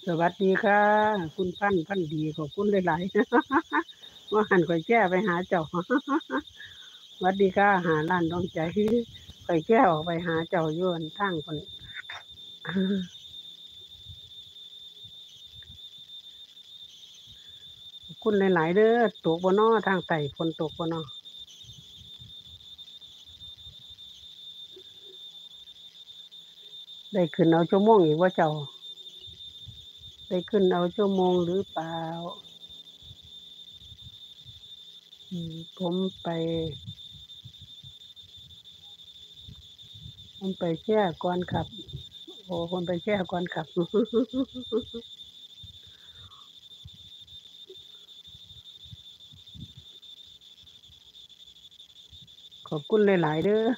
สวัสดีค่ะคุณพันธุ์ดีขอบคุณหลายๆ ว่าหันข่อยแก้ไปหาเจ้า สวัสดีค่ะหาร้านดองใจข่อยแก้ออกไปหาเจ้าอยู่อั่นทางคน ขอบคุณหลายๆเด้อตกบ่น้อทางใต้ฝนตกบ่น้อได้ขึ้นเอาชั่วโมงอีกว่าเจ้าได้ขึ้นเอาชั่วโมงหรือเปล่าผมไปแช่ก่อนครับโอ้ผมไปแช่ก่อนครับ ขอบคุณหลายๆเด้อ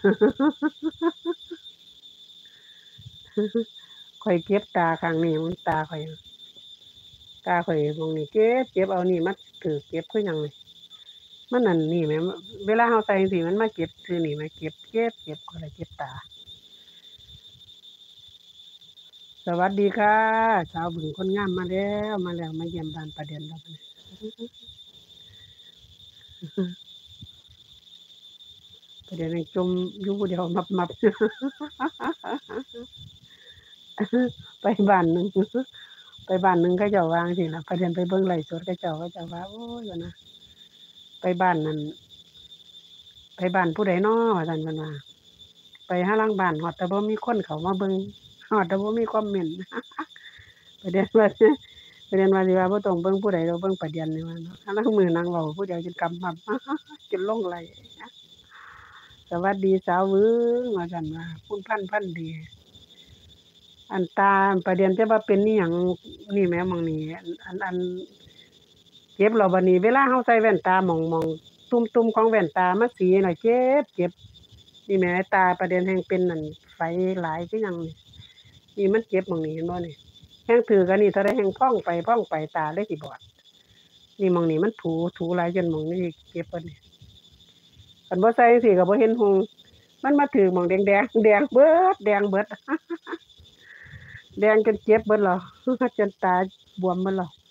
ข่อยเก็บตาข้างนี้มันตาข่อยมองนี่เก็บเอานี่มาถือเก็บคือหยังนี่มันนั่นนี่แหมเวลาเฮาใส่จั่งซี้มันมาเก็บซื้อนี่มาเก็บก็เลยเก็บตาสวัสดีค่ะสาวบึงคนงามมาแล้วมาเยี่ยมบ้านป้าเดือนแล้วบัดนี้ป้าเดือนยังจมอยู่ผู้เดียวมับไปบ้านหนึ่งเขาเจ้าวาจั่งซี้ล่ะป้าเดือนไปเบิ่งไลฟ์สดเขาเจ้าว่าโอ้ยว่านะไปบ้านนั้นไปบ้านผู้ใดน้อว่าซั่นเพิ่นว่าไปหาหลังบ้านฮอดแต่บ่มีคนเข้ามาเบิ่งฮอดแต่บ่มีคอมเมนต์ ประเด็นว่าสิว่าบ่ต้องเบิ่งผู้ใดดอกเบิ่งประเด็นนี่ว่าเนาะห่าลางมื้อนั่งเว้าผู้เดียวจนกำมับ จนลงไหลสวัสดีสาววึงว่าซั่นว่าคุณพันธุ์ดีอันตาประเด็นแต่ว่าเป็นอิหยังนี่แหมหม้องนี้อันเจ็บแล้วบัดนี้เวลาเฮาใส่แว่นตาหม้องตุ่มๆของแว่นตามันสีน่ะเจ็บนี่แหมตาประเด็นแฮ่งเป็นนั่นไฝหลายคือหยังนี่มันเจ็บหม้องนี้เห็นบ่นี่แฮ่งถือกอันนี้เท่าใดแฮ่งพองไปตาเลยสิบอดนี่หม้องนี้มันถูหลายจนหม้องนี้เจ็บเบิดนี่คันบ่ใส่จั่งซี้ก็บ่เห็นหุงมันมาถือหม้องแดงๆแดงเบิดแดงจนเจ็บเบิดแล้วจนตาบวมเบิดแล้ว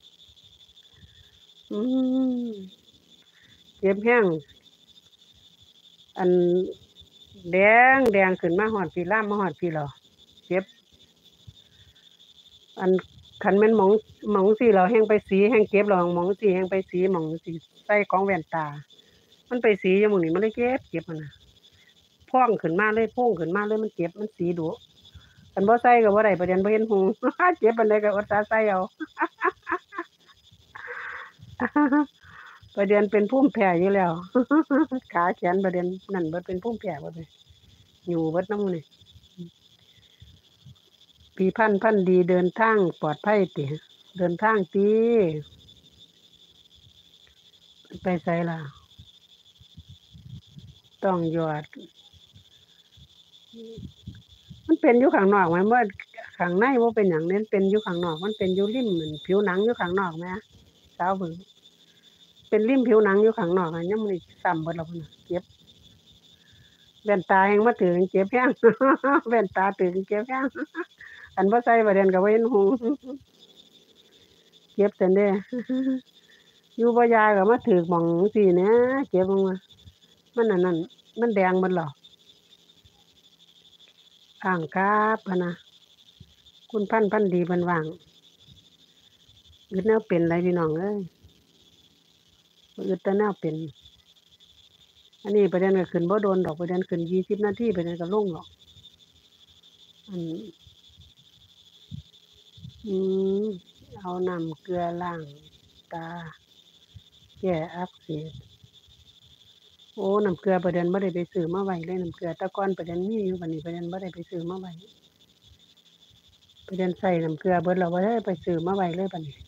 อืมเจ็บแรงอันแดงขึ้นมาฮอดพี่ลามมาฮอดพี่แล้วเจ็บอันคันแม่นหม้องซี้แล้วแฮ่งไปสีแฮ่งเจ็บแล้วหม้องซี้แฮ่งไปสีหม้องสิใส่ของแว่นตามันไปสีอยู่หม้องนี้มันเลยเจ็บหั่นน่ะพองขึ้นมาเลยโพงขึ้นมาเลยมันเจ็บมันสีดู๋คันบ่ใส่ก็บ่ได้ประเด็นบ่เห็นหุง เจ็บปานใดก็อดตาใส่เอา ประเด็นเป็นภูมิแพ้อยู่แล้ว ขาแขนประเด็นนั่นเบิดเป็นภูมิแพ้เบิดเลยอยู่เบิดนำหมู่นี่พี่พันธุ์ดีเดินทางปลอดภัยติเดินทางติไปไสล่ะต้องหยอดมันเป็นอยู่ข้างนอกแหมบ่ข้างในบ่เป็นหยังเดะมันเป็นอยู่ข้างนอกมันเป็นอยู่ริมนั่นผิวหนังอยู่ข้างนอกแหมสาวเบิ่งเป็นริมผิวหนังอยู่ข้างนอกอะยามมื้อนี้ซ้ำเบิดแล้วพุ่นน่ะเจ็บแว่นตาแฮ่งมาถือแฮ่งเจ็บแรง แว่นตาถือแฮ่งเจ็บแรงคันบ่ใส่ประเด็นก็บ่เห็นหุงเจ็บซั้นเด้ อยู่บ่ยายก็มาถือหม้องจั่งซี้แหน่เจ็บจังว่ามันอันนั้นมันแดงเบิดแล้วค้างครับพะนะคุณพันธุ์ดีเพิ่นว่างอึดแนวเป็นหลายพี่น้องเอ้ยอึดแต่แนวเป็นอันนี้ประเด็นก็ขึ้นบ่โดนดอกประเด็นขึ้น20นาทีประเด็นก็ลงหรอกอันอืมเอาน้ำเกลือล้างตาแก้อักเสบโอ้น้ำเกลือประเด็นบ่ได้ไปซื้อมาไว้เลยน้ำเกลือแต่ก่อนประเด็นมีอยู่บัดนี้ประเด็นบ่ได้ไปซื้อมาไว้ประเด็นใส่น้ำเกลือเบิดแล้วบ่ได้ไปซื้อมาไว้เลยบัดนี้